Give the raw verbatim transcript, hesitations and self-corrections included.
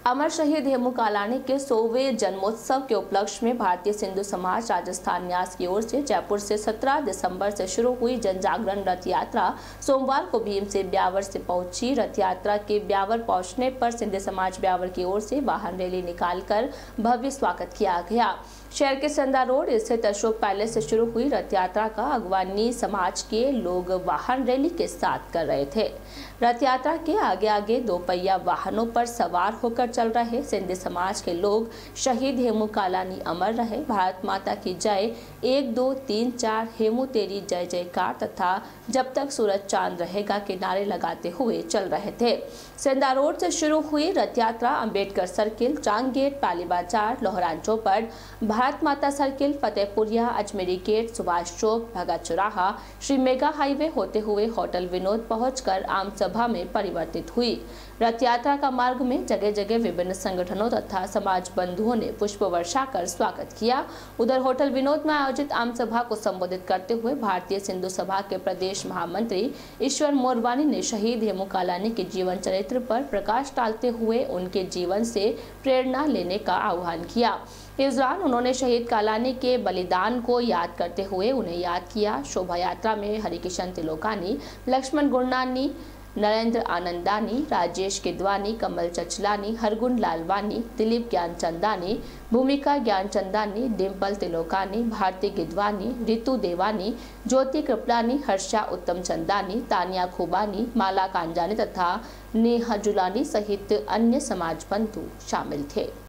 अमर शहीद हेमू कालानी के सौवें जन्मोत्सव के उपलक्ष्य में भारतीय सिंधु समाज राजस्थान न्यास की ओर से जयपुर से सत्रह दिसंबर से शुरू हुई जन जागरण रथ यात्रा सोमवार को भीम से ब्यावर से पहुंची। रथ यात्रा के ब्यावर पहुंचने पर सिंधु समाज ब्यावर की ओर से वाहन रैली निकालकर भव्य स्वागत किया गया। शहर के संदा रोड स्थित अशोक पैलेस से शुरू हुई रथ यात्रा का अगवानी समाज के लोग वाहन रैली के साथ कर रहे थे। रथ यात्रा के आगे आगे दो पहिया वाहनों पर सवार होकर चल रहे सिंधी समाज के लोग शहीद हेमू कालानी अमर रहे, भारत माता की जय, एक दो तीन चार, हेमू तेरी जय जयकार तथा जब तक सूरज चांद रहेगा के नारे लगाते हुए चल रहे थे। संदा रोड से शुरू हुई रथ यात्रा अंबेडकर सर्किल, चांग गेट, पाली बाजार, लोहरान चौपट, भारत माता सर्किल, फतेहपुरिया, अजमेरी गेट, सुभाष चौक, भगत चौराहा, श्री मेगा हाईवे होते हुए होटल विनोद पहुंचकर आम सभा में परिवर्तित हुई। रथ यात्रा का मार्ग में जगह जगह विभिन्न संगठनों तथा समाज बंधुओं ने पुष्प वर्षा कर स्वागत किया। उधर होटल विनोद में आयोजित आम सभा को संबोधित करते हुए भारतीय सिंधु सभा के प्रदेश महामंत्री ईश्वर मोरवानी ने शहीद हेमू कालानी के जीवन चरित्र पर प्रकाश डालते हुए उनके जीवन से प्रेरणा लेने का आह्वान किया। इस दौरान उन्होंने शहीद कालानी के बलिदान को याद करते हुए उन्हें याद किया। शोभा यात्रा में हरिकिशन तिलोकानी, लक्ष्मण गुरनानी, नरेंद्र आनंदानी, राजेश किदवानी, कमल चचलानी, हरगुन लालवानी, दिलीप ज्ञानचंदानी, भूमिका ज्ञानचंदानी, डिम्पल तिलोकानी, भारती गिदवानी, रितु देवानी, ज्योति कृपलानी, हर्षा उत्तम चंदानी, तानिया खुबानी, माला कांजानी तथा नेहा जुलानी सहित अन्य समाज बंधु शामिल थे।